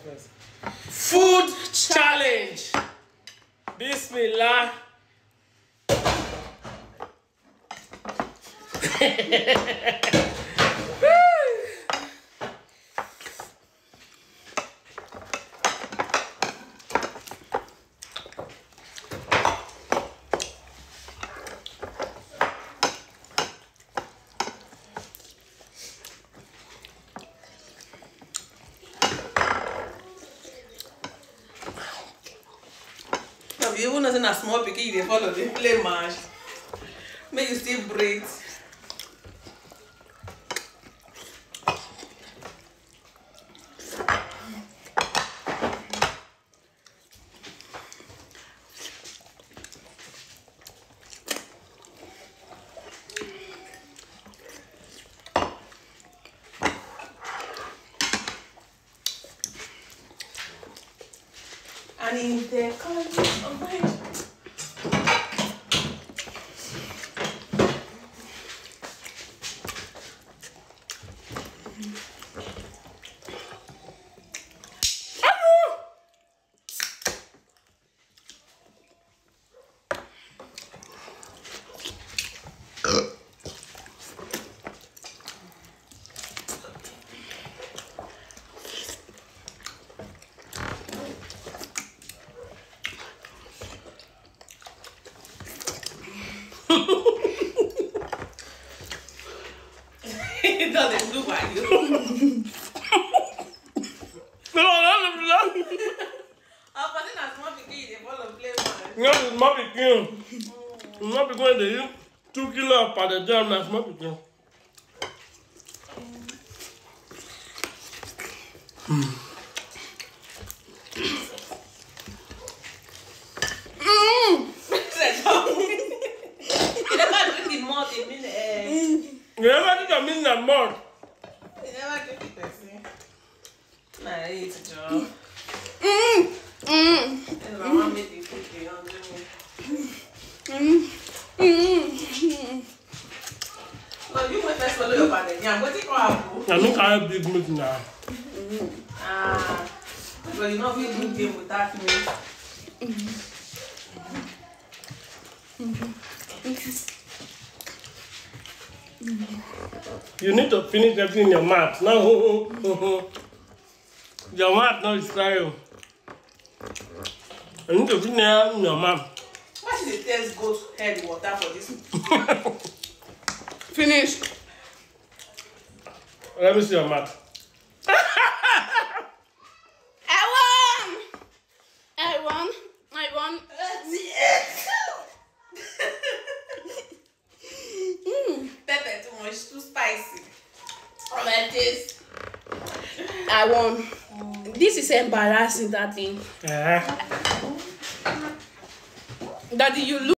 first. Food challenge. Bismillah. You even know a small picky, they follow the play march. Make you still breathe. And in the colors of mine. It doesn't look like you. No, I'm putting a small picky, they follow play march. no, it's small pikin. Small pikin dey use 2 kilos per the jam na small pikin. You never drink the malt, it mean You never think I mean that mud. you never drink it, person. Nah, it's Joe. And my mom made the food, they don't do me. No, you went first follow your father. Yeah, what you call Abu? I don't carry big meat now. Ah, but you know we do game without me. You need to finish everything in your mouth. No, your mouth now is crying. You need to finish it in your mouth. Why should they taste goat head water for this? Finish. Let me see your mouth. I won. Pepper too much, too spicy. Like this. I won. This is embarrassing, Daddy. Eh. Daddy, you look.